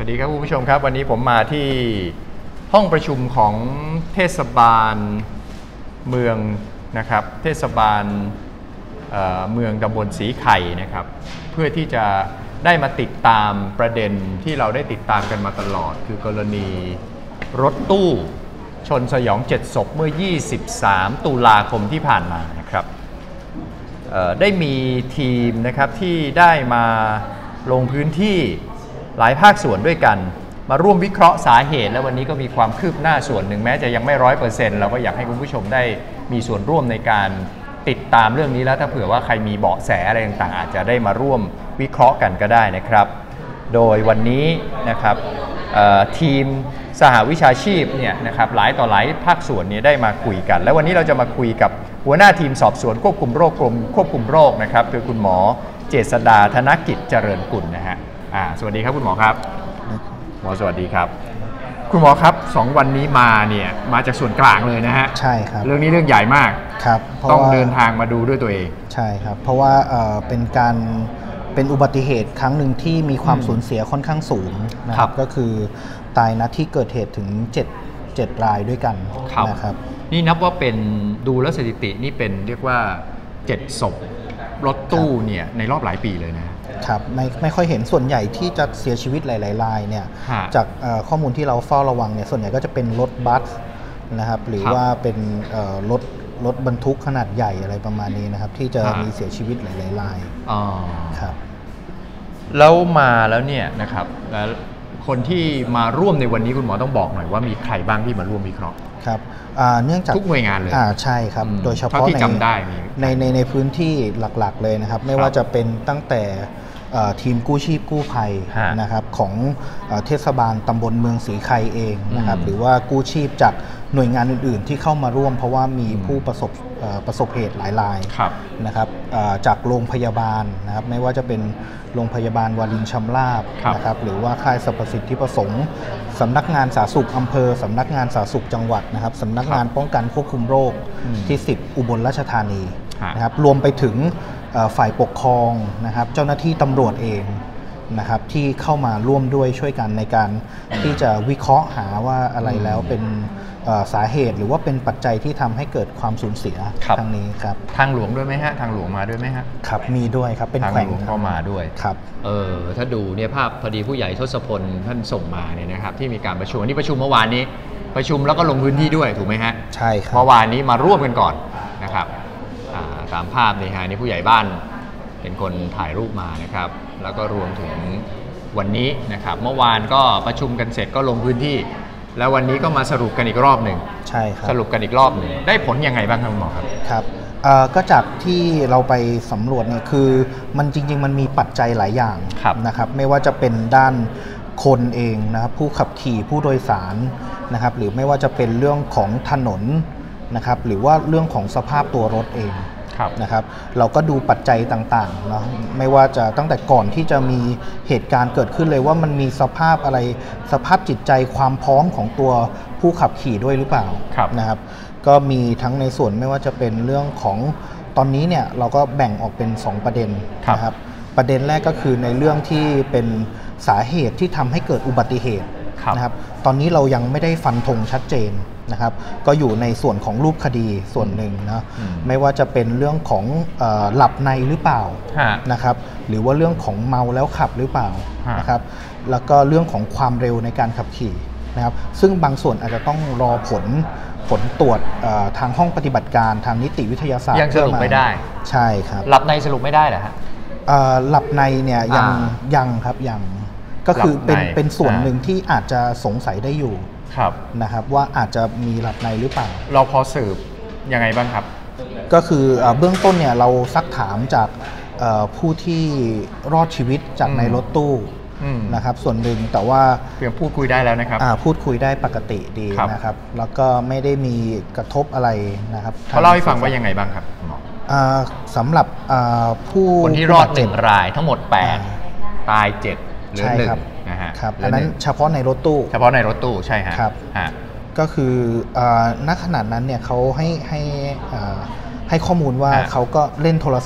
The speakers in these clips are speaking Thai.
ดีครับคุณผู้ชมครับวันนี้ผมมาที่ห้องประชุมของเทศบาลเมืองนะครับเทศบาลเมืองตำบลสีไข่นะครับเพื่อที่จะได้มาติดตามประเด็นที่เราได้ติดตามกันมาตลอดคือกรณีรถตู้ชนสยอง7 ศพเมื่อ 23 ตุลาคมที่ผ่านมานะครับได้มีทีมนะครับที่ได้มาลงพื้นที่หลายภาคส่วนด้วยกันมาร่วมวิเคราะห์สาเหตุและวันนี้ก็มีความคืบหน้าส่วนหนึ่งแม้จะยังไม่100%เราก็อยากให้คุณผู้ชมได้มีส่วนร่วมในการติดตามเรื่องนี้แล้วถ้าเผื่อว่าใครมีเบาะแสอะไรต่างๆอาจจะได้มาร่วมวิเคราะห์กันก็ได้นะครับโดยวันนี้นะครับทีมสหวิชาชีพเนี่ยนะครับหลายต่อหลายภาคส่วนนี้ได้มาคุยกันและวันนี้เราจะมาคุยกับหัวหน้าทีมสอบสวนควบคุมโรคกรมควบคุมโรคนะครับคือคุณหมอเจษฎาธนกิจเจริญกุลนะฮะสวัสดีครับคุณหมอครับหมอสวัสดีครับคุณหมอครับ2 วันนี้มาจากส่วนกลางเลยนะฮะใช่ครับเรื่องนี้เรื่องใหญ่มากครับต้องเดินทางมาดูด้วยตัวเองใช่ครับเพราะว่าเป็นอุบัติเหตุครั้งหนึ่งที่มีความสูญเสียค่อนข้างสูงนะครับก็คือตายณที่เกิดเหตุถึง7 รายด้วยกันนะครับนี่นับว่าเป็นดูแลสถิตินี่เป็นเรียกว่า7 ศพรถตู้เนี่ยในรอบหลายปีเลยนะครับไม่ค่อยเห็นส่วนใหญ่ที่จะเสียชีวิตหลายๆรายเนี่ยจากข้อมูลที่เราเฝ้าระวังเนี่ยส่วนใหญ่ก็จะเป็นรถบัสนะครับหรือว่าเป็นรถบรรทุกขนาดใหญ่อะไรประมาณนี้นะครับที่จะมีเสียชีวิตหลายๆรายครับแล้วมาแล้วเนี่ยนะครับแล้วคนที่มาร่วมในวันนี้คุณหมอต้องบอกหน่อยว่ามีใครบ้างที่มาร่วมวิเคราะห์ครับเนื่องจากทุกหน่วยงานเลยใช่ครับโดยเฉพาะในพื้นที่หลักๆเลยนะครับไม่ว่าจะเป็นตั้งแต่ทีมกู้ชีพกู้ภัยนะครับของเทศบาลตำบลเมืองศรีไข่เองนะครับหรือว่ากู้ชีพจากหน่วยงานอื่นๆที่เข้ามาร่วมเพราะว่ามีผู้ประสบเหตุหลายรายนะครับจากโรงพยาบาลนะครับไม่ว่าจะเป็นโรงพยาบาลวารินชำราบนะครับหรือว่าค่ายสรรพสิทธิประสงค์สำนักงานสาธารณสุขอำเภอสำนักงานสาธารณสุขจังหวัดนะครับสำนักงานป้องกันควบคุมโรคที่10อุบลราชธานีนะครับรวมไปถึงฝ่ายปกครองนะครับเจ้าหน้าที่ตำรวจเองนะครับที่เข้ามาร่วมด้วยช่วยกันในการที่จะวิเคราะห์หาว่าอะไรแล้วเป็นสาเหตุหรือว่าเป็นปัจจัยที่ทำให้เกิดความสูญเสียครั้งนี้ครับทางหลวงด้วยไหมฮะทางหลวงมาด้วยไหมฮะครับมีด้วยครับเป็นทางหลวงเข้ามาด้วยครับถ้าดูเนี่ยภาพพอดีผู้ใหญ่ทศพลท่านส่งมาเนี่ยนะครับที่มีการประชุมนี่ประชุมเมื่อวานนี้ประชุมแล้วก็ลงพื้นที่ด้วยถูกไหมฮะใช่ครับเมื่อวานนี้มาร่วมกันก่อนนะครับตามภาพนี่ฮะนี่ผู้ใหญ่บ้านเป็นคนถ่ายรูปมานะครับแล้วก็รวมถึงวันนี้นะครับเมื่อวานก็ประชุมกันเสร็จก็ลงพื้นที่แล้ววันนี้ก็มาสรุปกันอีกรอบหนึ่งใช่ครับสรุปกันอีกรอบหนึ่งได้ผลยังไงบ้างครับหมอครับครับก็จากที่เราไปสำรวจเนี่ยคือมันจริงๆมันมีปัจจัยหลายอย่างนะครับไม่ว่าจะเป็นด้านคนเองนะครับผู้ขับขี่ผู้โดยสารนะครับหรือไม่ว่าจะเป็นเรื่องของถนนนะครับหรือว่าเรื่องของสภาพตัวรถเองนะครับเราก็ดูปัจจัยต่างๆเนาะไม่ว่าจะตั้งแต่ก่อนที่จะมีเหตุการณ์เกิดขึ้นเลยว่ามันมีสภาพอะไรสภาพจิตใจความพร้อมของตัวผู้ขับขี่ด้วยหรือเปล่านะครับก็มีทั้งในส่วนไม่ว่าจะเป็นเรื่องของตอนนี้เนี่ยเราก็แบ่งออกเป็น2 ประเด็นนะครับประเด็นแรกก็คือในเรื่องที่เป็นสาเหตุที่ทำให้เกิดอุบัติเหตุนะครับตอนนี้เรายังไม่ได้ฟันธงชัดเจนนะครับก็อยู่ในส่วนของรูปคดีส่วนหนึ่งนะไม่ว่าจะเป็นเรื่องของหลับในหรือเปล่านะครับหรือว่าเรื่องของเมาแล้วขับหรือเปล่านะครับแล้วก็เรื่องของความเร็วในการขับขี่นะครับซึ่งบางส่วนอาจจะต้องรอผลตรวจทางห้องปฏิบัติการทางนิติวิทยาศาสตร์ยังสรุปไม่ได้ใช่ครับหลับในสรุปไม่ได้เหรอฮะหลับในเนี่ยยังครับยังก็คือเป็นส่วนหนึ่งที่อาจจะสงสัยได้อยู่นะครับว่าอาจจะมีหลับในหรือเปล่าเราพอสืบยังไงบ้างครับก็คือเบื้องต้นเนี่ยเราซักถามจากผู้ที่รอดชีวิตจากในรถตู้นะครับส่วนหนึ่งแต่ว่าเพียงพูดคุยได้แล้วนะครับพูดคุยได้ปกติดีนะครับแล้วก็ไม่ได้มีกระทบอะไรนะครับเขาเล่าให้ฟังว่ายังไงบ้างครับหมอสำหรับคนที่รอด1 รายทั้งหมด8ตาย7เหลือ1 ครับอันนั้นเฉพาะในรถตู้ใช่ฮะครับก็คือณขนาดนั้นเนี่ยเขาให้ข้อมูลว่าเขาก็เล่นโทรศัพท์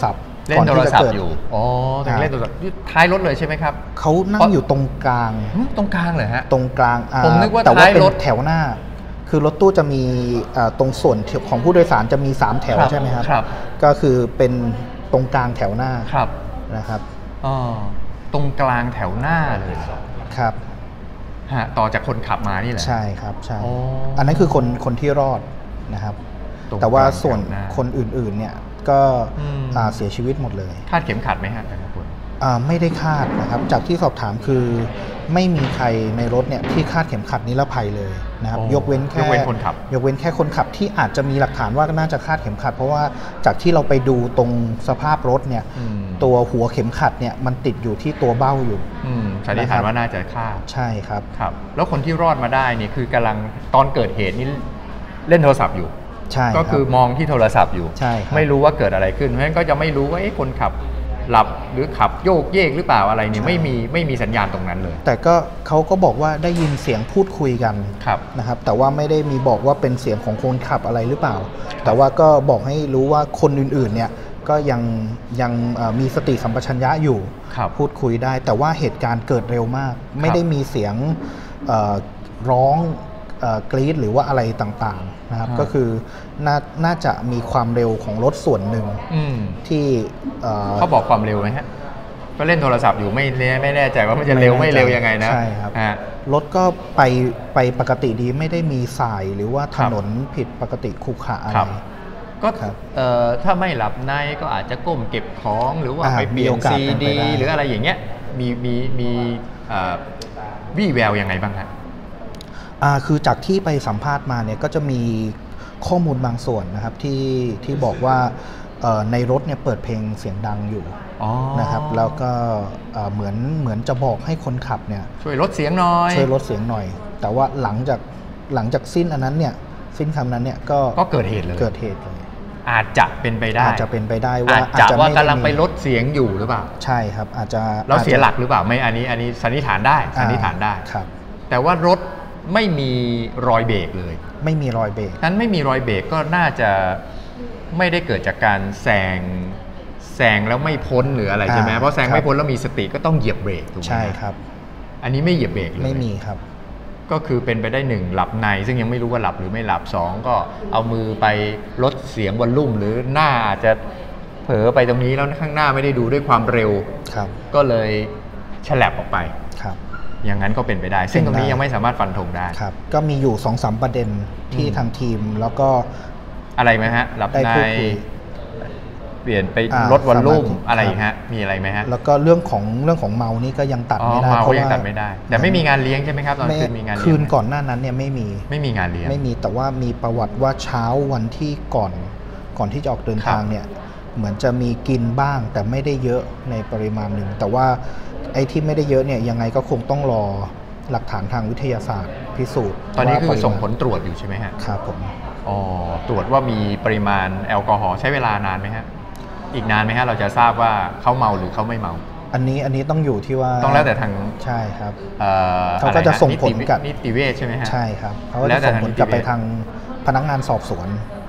เล่นโทรศัพท์อยู่อ๋อเล่นโทรศัพท์ท้ายรถเลยใช่ไหมครับเขานั่งอยู่ตรงกลางตรงกลางเลยฮะตรงกลางผมนึกว่าแต่ว่าเป็นแถวหน้าคือรถตู้จะมีตรงส่วนของผู้โดยสารจะมี3แถวใช่ไหมครับก็คือเป็นตรงกลางแถวหน้านะครับตรงกลางแถวหน้าเลยครับต่อจากคนขับมานี่แหละใช่ครับใช่อันนั้นคือคนที่รอดนะครับแต่ว่าส่วนคนอื่นๆเนี่ยก็เสียชีวิตหมดเลยคาดเข็มขัดไหมฮะคุณไม่ได้คาดนะครับจากที่สอบถามคือไม่มีใครในรถเนี่ยที่คาดเข็มขัดนิรภัยเลยนะครับยกเว้นแค่คนขับยกเว้นแค่คนขับที่อาจจะมีหลักฐานว่าน่าจะคาดเข็มขัดเพราะว่าจากที่เราไปดูตรงสภาพรถเนี่ยตัวหัวเข็มขัดเนี่ยมันติดอยู่ที่ตัวเบ้าอยู่สันนิษฐานว่าน่าจะคาดใช่ครับแล้วคนที่รอดมาได้นี่คือกำลังตอนเกิดเหตุนี่เล่นโทรศัพท์อยู่ก็คือมองที่โทรศัพท์อยู่ไม่รู้ว่าเกิดอะไรขึ้นเพราะฉะนั้นก็จะไม่รู้ว่าคนขับหลับหรือขับโยกเยกหรือเปล่าอะไรเนี่ยไม่มีสัญญาณตรงนั้นเลยแต่ก็เขาก็บอกว่าได้ยินเสียงพูดคุยกันนะครับแต่ว่าไม่ได้มีบอกว่าเป็นเสียงของคนขับอะไรหรือเปล่าแต่ว่าก็บอกให้รู้ว่าคนอื่นๆเนี่ยก็ยังมีสติสัมปชัญญะอยู่พูดคุยได้แต่ว่าเหตุการณ์เกิดเร็วมากไม่ได้มีเสียงร้องกรี๊ดหรือว่าอะไรต่างๆนะครับก็คือน่าจะมีความเร็วของรถส่วนหนึ่งที่เขาบอกความเร็วไหมฮะก็เล่นโทรศัพท์อยู่ไม่แน่ใจว่ามันจะเร็วไม่เร็วยังไงนะใช่ครับรถก็ไปปกติดีไม่ได้มีสายหรือว่าถนนผิดปกติขรุขระอะไรก็ถ้าไม่หลับในก็อาจจะก้มเก็บของหรือว่าไปเปลี่ยนซีดีหรืออะไรอย่างเงี้ยมีวี่แววยังไงบ้างฮะคือจากที่ไปสัมภาษณ์มาเนี่ยก็จะมีข้อมูลบางส่วนนะครับที่บอกว่าในรถเนี่ยเปิดเพลงเสียงดังอยู่นะครับแล้วก็เหมือนจะบอกให้คนขับเนี่ยช่วยลดเสียงหน่อยแต่ว่าหลังจากสิ้นอันนั้นเนี่ยสิ้นคำนั้นเนี่ยก็เกิดเหตุเลยอาจจะเป็นไปได้ว่ากำลังไปลดเสียงอยู่หรือเปล่าใช่ครับอาจจะเราเสียหลักหรือเปล่าไม่อันนี้สันนิษฐานได้ครับแต่ว่ารถไม่มีรอยเบรกเลยไม่มีรอยเบรกนั้นไม่มีรอยเบรกก็น่าจะไม่ได้เกิดจากการแซงแล้วไม่พ้นหรืออะไรใช่ไหมเพราะแซงไม่พ้นแล้วมีสติก็ต้องเหยียบเบรกถูกไหมใช่ครับอันนี้ไม่เหยียบเบรกเลยไม่มีครับก็คือเป็นไปได้1หลับในซึ่งยังไม่รู้ว่าหลับหรือไม่หลับ2ก็เอามือไปลดเสียงวอลลุ่มหรือหน้าอาจจะเผลอไปตรงนี้แล้วข้างหน้าไม่ได้ดูด้วยความเร็วก็เลยฉลับออกไปอย่างนั้นก็เป็นไปได้ซึ่งตรงนี้ยังไม่สามารถฟันธงได้ครับก็มีอยู่ 2-3 ประเด็นที่ทางทีมแล้วก็อะไรไหมฮะหลับในเปลี่ยนไปลดวอลลุ่มอะไรฮะมีอะไรไหมฮะแล้วก็เรื่องของเมานี่ก็ยังตัดไม่ได้เพราะยังตัดไม่ได้แต่ไม่มีงานเลี้ยงใช่ไหมครับตอนคืนมีงานคืนก่อนหน้านั้นเนี่ยไม่มีงานเลี้ยงไม่มีแต่ว่ามีประวัติว่าเช้าวันที่ก่อนที่จะออกเดินทางเนี่ยเหมือนจะมีกินบ้างแต่ไม่ได้เยอะในปริมาณหนึ่งแต่ว่าไอ้ที่ไม่ได้เยอะเนี่ยยังไงก็คงต้องรอหลักฐานทางวิทยาศาสตร์พิสูจน์ตอนนี้คือส่งผลตรวจอยู่ใช่ไหมฮะครับผมตรวจว่ามีปริมาณแอลกอฮอล์ใช้เวลานานไหมฮะอีกนานไหมฮะเราจะทราบว่าเขาเมาหรือเขาไม่เมาอันนี้ต้องอยู่ที่ว่าต้องแล้วแต่ทางใช่ครับเขาก็จะส่งผลกับนิติเวชใช่ไหมฮะใช่ครับเขาก็จะส่งผลกลับไปทางพนักงานสอบสวน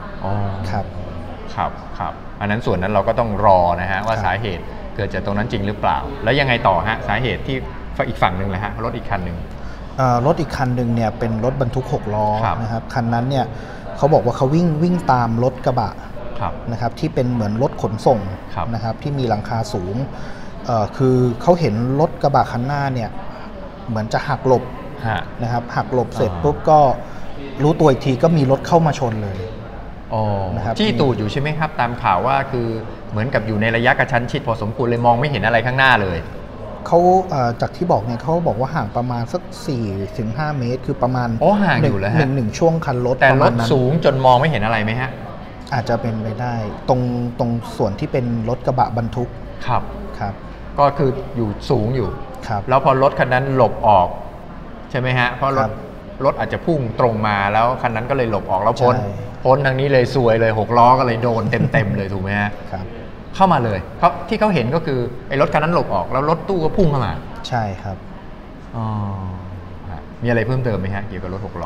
ครับอันนั้นส่วนนั้นเราก็ต้องรอนะฮะว่าสาเหตุเกิดจากตรงนั้นจริงหรือเปล่าแล้วยังไงต่อฮะสาเหตุที่อีกฝั่งหนึ่งเลยฮะรถอีกคันหนึ่งเนี่ยเป็นรถบรรทุก6ล้อนะครับคันนั้นเนี่ยเขาบอกว่าเขาวิ่งตามรถกระบะนะครับที่เป็นเหมือนรถขนส่งนะครับที่มีหลังคาสูงคือเขาเห็นรถกระบะคันหน้าเนี่ยเหมือนจะหักหลบนะครับหักหลบเสร็จปุ๊บก็รู้ตัวอีกทีก็มีรถเข้ามาชนเลยนะครับจี้ตูดอยู่ใช่ไหมครับตามข่าวว่าคือเหมือนกับอยู่ในระยะกระชั้นชิดพอสมควรเลยมองไม่เห็นอะไรข้างหน้าเลยเขาจากที่บอกเนี่ยเขาบอกว่าห่างประมาณสัก 4-5 เมตรคือประมาณห่างอยู่แล้วฮะหนึ่งช่วงคันรถแต่รถสูงจนมองไม่เห็นอะไรไหมฮะอาจจะเป็นไปได้ตรงส่วนที่เป็นรถกระบะบรรทุกครับก็คืออยู่สูงอยู่ครับแล้วพอรถคันนั้นหลบออกใช่ไหมฮะเพราะรถอาจจะพุ่งตรงมาแล้วคันนั้นก็เลยหลบออกแล้วพ้นทางนี้เลยซวยเลย6ล้อก็เลยโดนเต็มเลยถูกไหมฮะครับเข้ามาเลยที่เขาเห็นก็คือไอ้รถคันนั้นหลบออกแล้วรถตู้ก็พุ่งเข้ามาใช่ครับมีอะไรเพิ่มเติมไหมฮะเกี่ยวกับรถ6ล้อ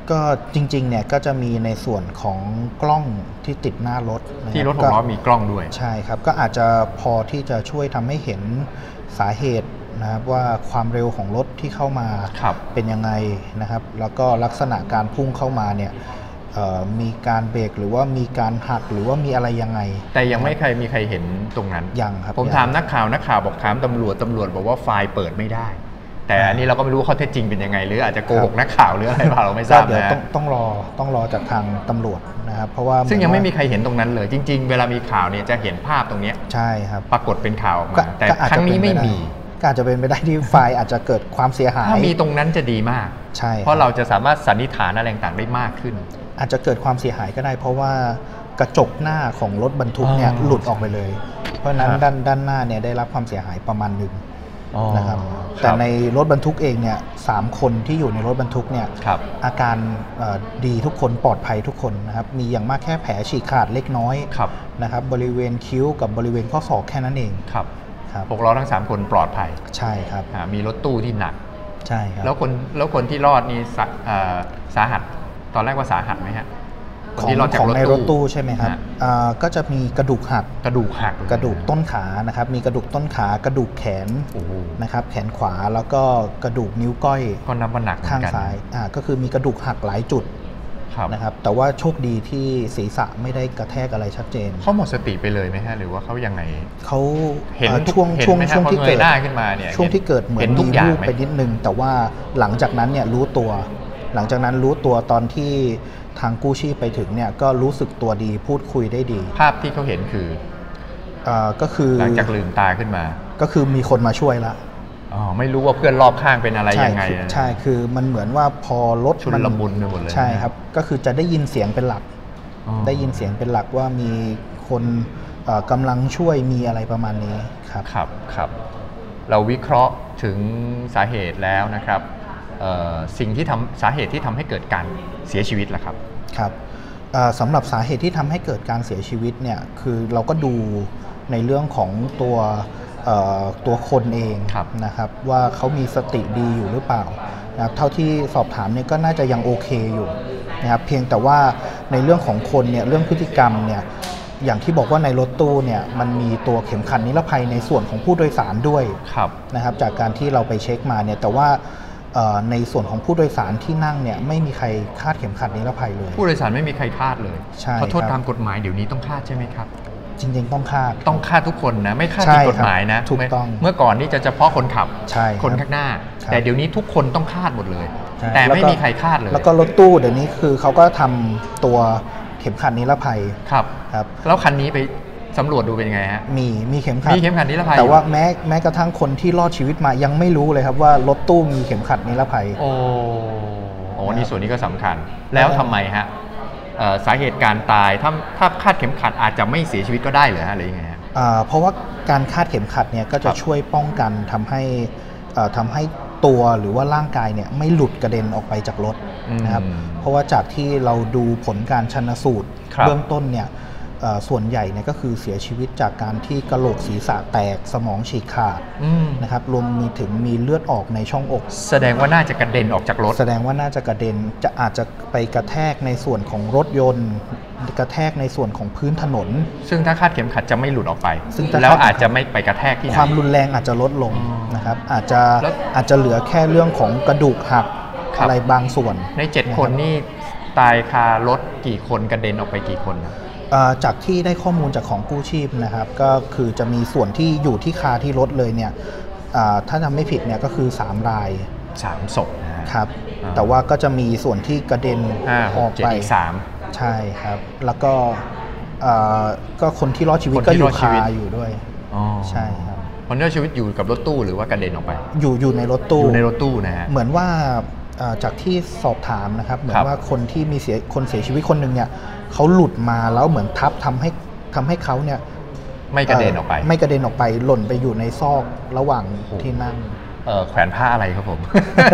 ก็จริงๆเนี่ยก็จะมีในส่วนของกล้องที่ติดหน้ารถที่รถของเรามีกล้องด้วยใช่ครับก็อาจจะพอที่จะช่วยทำให้เห็นสาเหตุนะครับว่าความเร็วของรถที่เข้ามาเป็นยังไงนะครับแล้วก็ลักษณะการพุ่งเข้ามาเนี่ยมีการเบรกหรือว่ามีการหักหรือว่ามีอะไรยังไงแต่ยังไม่มีใครเห็นตรงนั้นยังครับผมถามนักข่าวบอกถามตำรวจบอกว่าไฟล์เปิดไม่ได้แต่อันนี้เราก็ไม่รู้ข้อเท็จจริงเป็นยังไงหรืออาจจะโกหกนักข่าวหรืออะไรเปล่าเราไม่ทราบนะต้องรอจากทางตำรวจนะครับเพราะว่าซึ่งยังไม่มีใครเห็นตรงนั้นเลยจริงๆเวลามีข่าวเนี่ยจะเห็นภาพตรงนี้ใช่ครับปรากฏเป็นข่าวออกมาแต่ครั้งนี้ไม่มีก็อาจจะเป็นไปได้ที่ไฟล์อาจจะเกิดความเสียหายถ้ามีตรงนั้นจะดีมากใช่เพราะเราจะสามารถสันนิษฐานอะไรต่างๆได้มากขึ้นอาจจะเกิดความเสียหายก็ได้เพราะว่ากระจกหน้าของรถบรรทุกเนี่ยหลุดออกไปเลยเพราะนั้นด้านหน้าเนี่ยได้รับความเสียหายประมาณหนึ่งนะครับแต่ในรถบรรทุกเองเนี่ย3 คนที่อยู่ในรถบรรทุกเนี่ยอาการดีทุกคนปลอดภัยทุกคนนะครับมีอย่างมากแค่แผลฉีกขาดเล็กน้อยนะครับบริเวณคิ้วกับบริเวณข้อศอกแค่นั้นเองครับพวกเราทั้ง3 คนปลอดภัยใช่ครับมีรถตู้ที่หนักใช่ครับแล้วคนที่รอดนี่สาหัสตอนแรกว่าสาหัสไหมฮะของในรถตู้ใช่ไหมครับก็จะมีกระดูกหักกระดูกต้นขานะครับมีกระดูกต้นขากระดูกแขนนะครับแขนขวาแล้วก็กระดูกนิ้วก้อยก็นับว่าหนักข้างซ้ายก็คือมีกระดูกหักหลายจุดนะครับแต่ว่าโชคดีที่ศีรษะไม่ได้กระแทกอะไรชัดเจนเขาหมดสติไปเลยไหมฮะหรือว่าเขายังไงเขาเห็นช่วงที่เกิดขึ้นมาเนี่ยช่วงที่เกิดเหมือนมีวูบไปนิดนึงแต่ว่าหลังจากนั้นเนี่ยรู้ตัวตอนที่ทางกู้ชีพไปถึงเนี่ยก็รู้สึกตัวดีพูดคุยได้ดีภาพที่เขาเห็นก็คือหลังจากลืมตาขึ้นมาก็คือมีคนมาช่วยละไม่รู้ว่าเพื่อนรอบข้างเป็นอะไรยังไงใช่คือมันเหมือนว่าพอรถชุลมุนไปหมดเลยใช่ครับก็คือจะได้ยินเสียงเป็นหลักว่ามีคนกำลังช่วยมีอะไรประมาณนี้ครับเราวิเคราะห์ถึงสาเหตุแล้วนะครับสาเหตุที่ทำให้เกิดการเสียชีวิตล่ะครับครับสำหรับสาเหตุที่ทำให้เกิดการเสียชีวิตเนี่ยคือเราก็ดูในเรื่องของตัวคนเองนะครับว่าเขามีสติดีอยู่หรือเปล่านะครับเท่าที่สอบถามเนี่ยก็น่าจะยังโอเคอยู่นะครับเพียงแต่ว่าในเรื่องของคนเนี่ยเรื่องพฤติกรรมเนี่ยอย่างที่บอกว่าในรถตู้เนี่ยมันมีตัวเข็มขัดนิรภัยในส่วนของผู้โดยสารด้วยนะครับจากการที่เราไปเช็คมาเนี่ยแต่ว่าในส่วนของผู้โดยสารที่นั่งเนี่ยไม่มีใครคาดเข็มขัดนิรภัยเลยผู้โดยสารไม่มีใครคาดเลยใช่ขอโทษตามกฎหมายเดี๋ยวนี้ต้องคาดใช่ไหมครับจริงๆต้องคาดทุกคนนะไม่คาดผิดกฎหมายนะถูกต้องเมื่อก่อนนี่จะเฉพาะคนขับคนข้างหน้าแต่เดี๋ยวนี้ทุกคนต้องคาดหมดเลยแต่ไม่มีใครคาดเลยแล้วก็รถตู้เดี๋ยวนี้คือเขาก็ทำตัวเข็มขัดนิรภัยครับแล้วคันนี้ไปสำรวจดูเป็นยังไงฮะมีเข็มขัดนิรภัยแต่ว่าแม้กระทั่งคนที่รอดชีวิตมายังไม่รู้เลยครับว่ารถตู้มีเข็มขัดนิรภัยโอ้นี่ส่วนนี้ก็สำคัญแล้วทำไมฮะสาเหตุการตายถ้าคาดเข็มขัดอาจจะไม่เสียชีวิตก็ได้หรือฮะหรือยังไงฮะเพราะว่าการคาดเข็มขัดเนี่ยก็จะช่วยป้องกันทำให้ตัวหรือว่าร่างกายเนี่ยไม่หลุดกระเด็นออกไปจากรถนะครับเพราะว่าจากที่เราดูผลการชันสูตรเบื้องต้นเนี่ยส่วนใหญ่เนี่ยก็คือเสียชีวิตจากการที่กระโหลกศีรษะแตกสมองฉีกขาดนะครับรวมมีเลือดออกในช่องอกแสดงว่าน่าจะกระเด็นออกจากรถอาจจะไปกระแทกในส่วนของรถยนต์กระแทกในส่วนของพื้นถนนซึ่งถ้าคาดเข็มขัดจะไม่หลุดออกไปแล้วอาจจะไม่ไปกระแทกที่ไหนความรุนแรงอาจจะลดลงนะครับอาจจะเหลือแค่เรื่องของกระดูกหักอะไรบางส่วนใน7 คนนี่ตายคารถกี่คนกระเด็นออกไปกี่คนนะจากที่ได้ข้อมูลจากของกู้ชีพนะครับก็คือจะมีส่วนที่อยู่ที่คาที่รถเลยเนี่ยถ้าจำไม่ผิดเนี่ยก็คือ3 ราย 3 ศพครับแต่ว่าก็จะมีส่วนที่กระเด็นออกไป 3 ใช่ครับแล้วก็คนที่รอดชีวิตก็อยู่คาอยู่ด้วยใช่ครับคนที่รอดชีวิตอยู่กับรถตู้หรือว่ากระเด็นออกไปอยู่ในรถตู้นะฮะเหมือนว่าจากที่สอบถามนะครับเหมือนว่าคนที่มีคนเสียชีวิตคนหนึ่งเนี่ยเขาหลุดมาแล้วเหมือนทับทำให้เขาเนี่ยไม่กระเด็นออกไปหล่นไปอยู่ในซอกระหว่างที่นั่งแขวนผ้าอะไรครับผม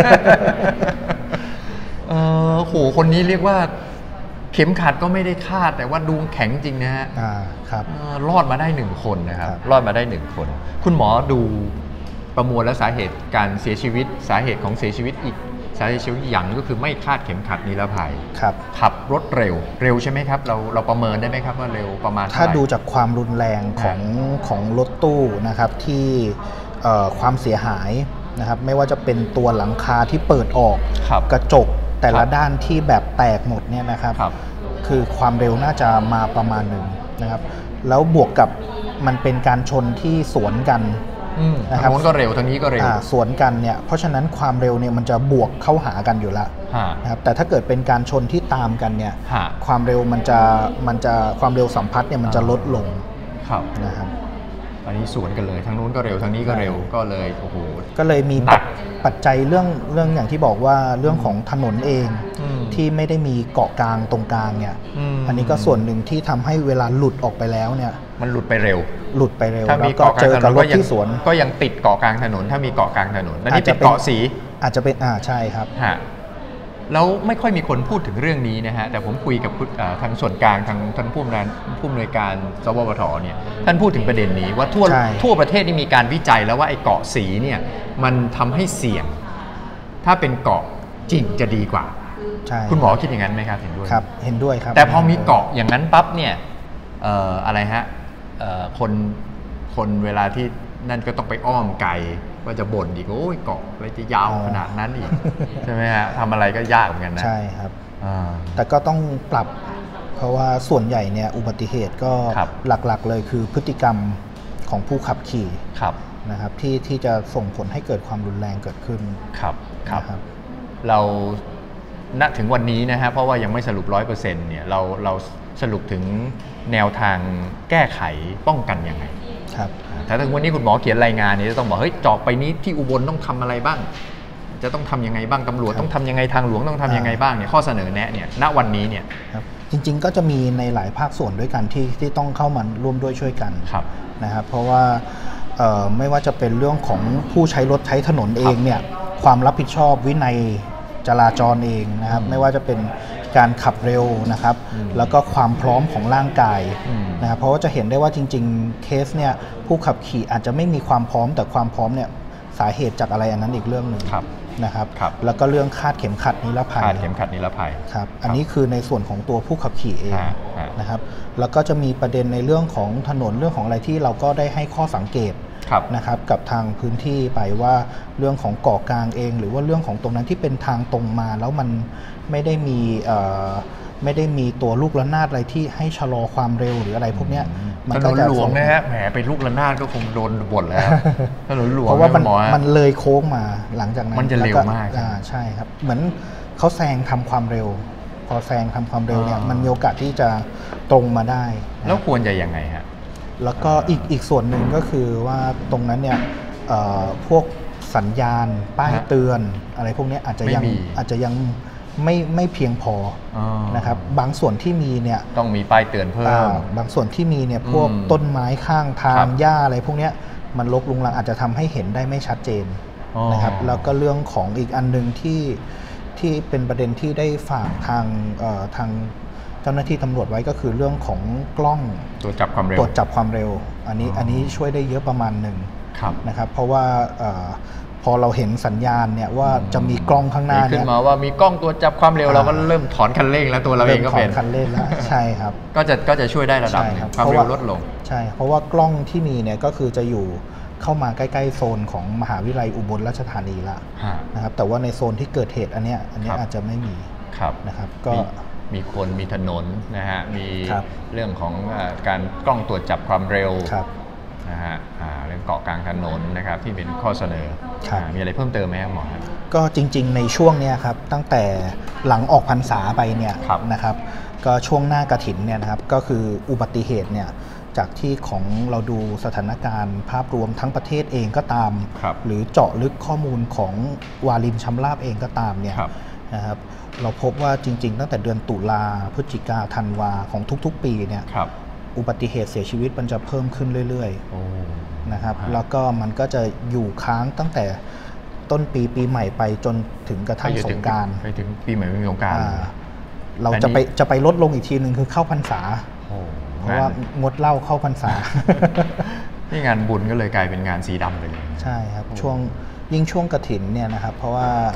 โหคนนี้เรียกว่าเข็มขัดก็ไม่ได้คาดแต่ว่าดูแข็งจริงนะฮะครับรอดมาได้1 คนนะครับรอดมาได้1 คนคุณหมอดูประมวลและสาเหตุการเสียชีวิตสาเหตุของเสียชีวิตอีกสาเหตุเฉียวอย่างก็คือไม่คาดเข็มขัดนิรภัยครับขับรถเร็วใช่ไหมครับเราประเมินได้ไหมครับว่าเร็วประมาณเท่าไหร่ถ้าดูจากความรุนแรงของรถตู้นะครับที่ความเสียหายนะครับไม่ว่าจะเป็นตัวหลังคาที่เปิดออกกระจกแต่ละด้านที่แบบแตกหมดเนี่ยนะครับคือความเร็วน่าจะมาประมาณหนึ่งนะครับแล้วบวกกับมันเป็นการชนที่สวนกันนะครับทางโน้นก็เร็วทางนี้ก็เร็วสวนกันเนี่ยเพราะฉะนั้นความเร็วเนี่ยมันจะบวกเข้าหากันอยู่แล้วนะครับแต่ถ้าเกิดเป็นการชนที่ตามกันเนี่ยความเร็วมันจะความเร็วสัมพัทธ์เนี่ยมันจะลดลงนะครับอันนี้สวนกันเลยทางนู้นก็เร็วทางนี้ก็เร็วก็เลยโอ้โหก็เลยมีปัจจัยเรื่องอย่างที่บอกว่าเรื่องของถนนเองที่ไม่ได้มีเกาะกลางตรงกลางเนี่ยอันนี้ก็ส่วนหนึ่งที่ทำให้เวลาหลุดออกไปแล้วเนี่ยมันหลุดไปเร็วถ้ามีเกาะกลางถนนก็ยังติดเกาะกลางถนนถ้ามีเกาะกลางถนนแล้วนี่เป็นเกาะสีอาจจะเป็นใช่ครับแล้วไม่ค่อยมีคนพูดถึงเรื่องนี้นะฮะแต่ผมคุยกับทางส่วนกลางทางท่านผู้อำนวยการสวปทเนี่ยท่านพูดถึงประเด็นนี้ว่าทั่วประเทศนี่มีการวิจัยแล้วว่าไอ้เกาะสีเนี่ยมันทำให้เสี่ยงถ้าเป็นเกาะจริงจะดีกว่าคุณหมอคิดอย่างนั้นไหมครับเห็นด้วยครับเห็นด้วยครับแต่พอมีเกาะอย่างนั้นปั๊บเนี่ยอะไรฮะคนเวลาที่นั่นก็ต้องไปอ้อมไกลว่าจะบ่นอีกโอ้ยเกาะอะไรจะยาวขนาดนั้นอีกใช่ไหมฮะทำอะไรก็ยากเหมือนกันนะใช่ครับแต่ก็ต้องปรับเพราะว่าส่วนใหญ่เนี่ยอุบัติเหตุก็หลักๆเลยคือพฤติกรรมของผู้ขับขี่นะครับที่จะส่งผลให้เกิดความรุนแรงเกิดขึ้นครับเราณถึงวันนี้นะฮะเพราะว่ายังไม่สรุป 100% เนี่ยเราสรุปถึงแนวทางแก้ไขป้องกันยังไงถ้าถึงวันนี้คุณหมอเขียนรายงานนี้จะต้องบอกเฮ้ยเจาะไปนี้ที่อุบลต้องทำอะไรบ้างจะต้องทำยังไงบ้างตำรวจต้องทำยังไงทางหลวงต้องทำยังไงบ้างเนี่ยข้อเสนอแนะเนี่ยณวันนี้เนี่ยจริงๆก็จะมีในหลายภาคส่วนด้วยกันที่ต้องเข้ามาร่วมด้วยช่วยกันนะครับเพราะว่าไม่ว่าจะเป็นเรื่องของผู้ใช้รถใช้ถนนเองเนี่ยความรับผิดชอบวินัยจราจรเองนะครับไม่ว่าจะเป็นการขับเร็วนะครับแล้วก็ความพร้อมของร่างกายนะครับเพราะว่าจะเห็นได้ว่าจริงๆเคสเนี่ยผู้ขับขี่อาจจะไม่มีความพร้อมแต่ความพร้อมเนี่ยสาเหตุจากอะไรอันนั้นอีกเรื่องหนึ่งนะครับแล้วก็เรื่องคาดเข็มขัดนิรภัยครับอันนี้คือในส่วนของตัวผู้ขับขี่เองนะครับแล้วก็จะมีประเด็นในเรื่องของถนนเรื่องของอะไรที่เราก็ได้ให้ข้อสังเกตนะครับกับทางพื้นที่ไปว่าเรื่องของเกาะกลางเองหรือว่าเรื่องของตรงนั้นที่เป็นทางตรงมาแล้วมันไม่ได้มีตัวลูกระนาดอะไรที่ให้ชะลอความเร็วหรืออะไรพวกนี้มันก็จะหลวงนะฮะแหมไปลูกระนาดก็คงโดนบ่นแล้วถนนหลวงเพราะว่ามันเลยโค้งมาหลังจากนั้นมันจะเร็วมากใช่ครับเหมือนเขาแซงทำความเร็วพอแซงทำความเร็วเนี่ยมันมีโอกาสที่จะตรงมาได้แล้วควรจะยังไงฮะแล้วก็อีกส่วนหนึ่งก็คือว่าตรงนั้นเนี่ยพวกสัญญาณป้ายเตือนอะไรพวกนี้อาจจะยังไม่เพียงพอนะครับบางส่วนที่มีเนี่ยต้องมีป้ายเตือนเพิ่มบางส่วนที่มีเนี่ยพวกต้นไม้ข้างทางหญ้าอะไรพวกนี้มันรกรุงรังอาจจะทำให้เห็นได้ไม่ชัดเจนนะครับแล้วก็เรื่องของอีกอันนึงที่เป็นประเด็นที่ได้ฝากทางเจ้าหน้าที่ตำรวจไว้ก็คือเรื่องของกล้องตรวจจับความเร็วอันนี้ช่วยได้เยอะประมาณหนึ่งนะครับเพราะว่าพอเราเห็นสัญญาณเนี่ยว่าจะมีกล้องข้างหน้าเนี่ยขึ้นมาว่ามีกล้องตรวจจับความเร็วเราก็เริ่มถอนคันเร่งแล้วตัวเราเองก็เป็นถอนคันเร่งแล้วใช่ครับก็จะช่วยได้ระดับนึงความเร็วลดลงใช่เพราะว่ากล้องที่มีเนี่ยก็คือจะอยู่เข้ามาใกล้ๆโซนของมหาวิทยาลัยอุบลราชธานีละนะครับแต่ว่าในโซนที่เกิดเหตุอันนี้อาจจะไม่มีนะครับก็มีคนมีถนนนะฮะมีเรื่องของการกล้องตรวจจับความเร็วนะฮะเรื่องเกาะกลางถนนนะครับที่เป็นข้อเสนอมีอะไรเพิ่มเติมไหมครับหมอก็จริงๆในช่วงนี้ครับตั้งแต่หลังออกพรรษาไปเนี่ยนะครับก็ช่วงหน้ากฐินเนี่ยนะครับก็คืออุบัติเหตุเนี่ยจากที่ของเราดูสถานการณ์ภาพรวมทั้งประเทศเองก็ตามหรือเจาะลึกข้อมูลของวารินชำราบเองก็ตามเนี่ยนะครับเราพบว่าจริงๆตั้งแต่เดือนตุลาพฤศจิกาธันวาของทุกๆปีเนี่ยอุบัติเหตุเสียชีวิตมันจะเพิ่มขึ้นเรื่อยๆนะครับแล้วก็มันก็จะอยู่ค้างตั้งแต่ต้นปีใหม่ไปจนถึงกระทั่งสงกรานต์ไปถึงปีใหม่สงกรานต์เราจะไปลดลงอีกทีหนึ่งคือเข้าพรรษาเพราะว่างดเหล้าเข้าพรรษานี่งานบุญก็เลยกลายเป็นงานสีดำไปเลยใช่ครับยิ่งช่วงกฐินเนี่ยนะครับเพราะว่า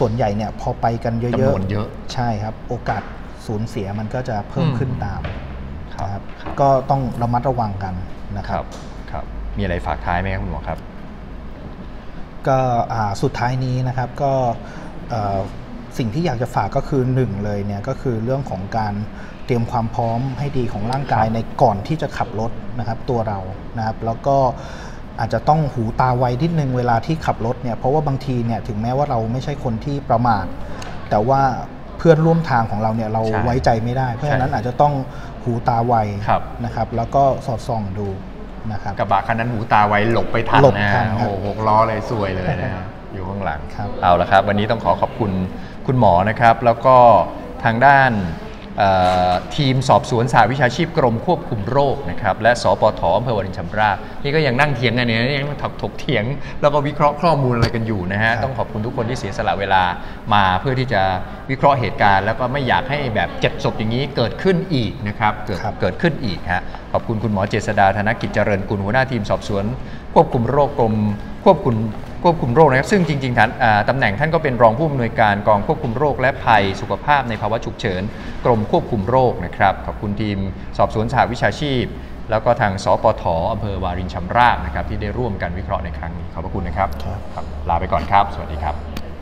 ส่วนใหญ่เนี่ยพอไปกันเยอะๆจำนวนเยอะใช่ครับโอกาสสูญเสียมันก็จะเพิ่มขึ้นตามครับก็ต้องระมัดระวังกันนะครับครับมีอะไรฝากท้ายไหมครับคุณหมอครับก็สุดท้ายนี้นะครับก็สิ่งที่อยากจะฝากก็คือ1เลยเนี่ยก็คือเรื่องของการเตรียมความพร้อมให้ดีของร่างกายในก่อนที่จะขับรถนะครับตัวเรานะครับแล้วก็อาจจะต้องหูตาไวนิดนึงเวลาที่ขับรถเนี่ยเพราะว่าบางทีเนี่ยถึงแม้ว่าเราไม่ใช่คนที่ประมาทแต่ว่าเพื่อนร่วมทางของเราเนี่ยเราไว้ใจไม่ได้เพราะฉะนั้นอาจจะต้องหูตาไวนะครับแล้วก็สอดส่องดูนะครับกระบะคันนั้นหูตาไวหลบไปทันนะโอ้โห6 ล้อเลยซวยเลยนะอยู่ข้างหลังเอาละครับวันนี้ต้องขอบคุณคุณหมอนะครับแล้วก็ทางด้านทีมสอบสวนสหวิชาชีพกรมควบคุมโรคนะครับและสปท.อำเภอวารินชำราบนี่ก็ยังนั่งเถียงกันเนี่ยยังถกเถียงแล้วก็วิเคราะห์ข้อมูลอะไรกันอยู่นะฮะต้องขอบคุณทุกคนที่เสียสละเวลามาเพื่อที่จะวิเคราะห์เหตุการณ์แล้วก็ไม่อยากให้แบบ7 ศพอย่างนี้เกิดขึ้นอีกนะครับเกิดขึ้นอีกฮะขอบคุณคุณหมอเจษฎาธนกิจเจริญกุลหัวหน้าทีมสอบสวนควบคุมโรคกรมควบคุมโรคนะครับซึ่งจริงๆตำแหน่งท่านก็เป็นรองผู้อำนวยการกองควบคุมโรคและภัยสุขภาพในภาวะฉุกเฉินกรมควบคุมโรคนะครับขอบคุณทีมสอบสวนสหวิชาชีพแล้วก็ทางสปท.อำเภอวารินชำราบนะครับที่ได้ร่วมกันวิเคราะห์ในครั้งนี้ขอบพระคุณนะครับลาไปก่อนครับสวัสดีครับ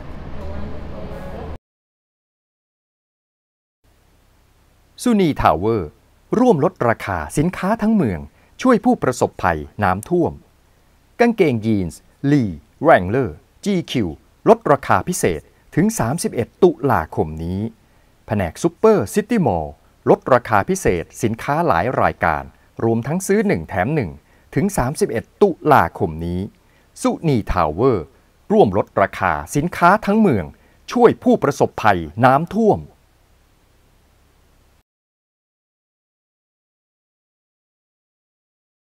ซูนีทาวเวอร์ร่วมลดราคาสินค้าทั้งเมืองช่วยผู้ประสบภัยน้ำท่วมกางเกงยีนส์ลีแรงเลอร์ GQ ลดราคาพิเศษถึง31 ตุลาคมนี้แผนกซุปเปอร์ซิตี้มอลล์ลดราคาพิเศษสินค้าหลายรายการรวมทั้งซื้อ1แถม1ถึง31 ตุลาคมนี้ซูนีทาวเวอร์ร่วมลดราคาสินค้าทั้งเมืองช่วยผู้ประสบภัยน้ำท่วม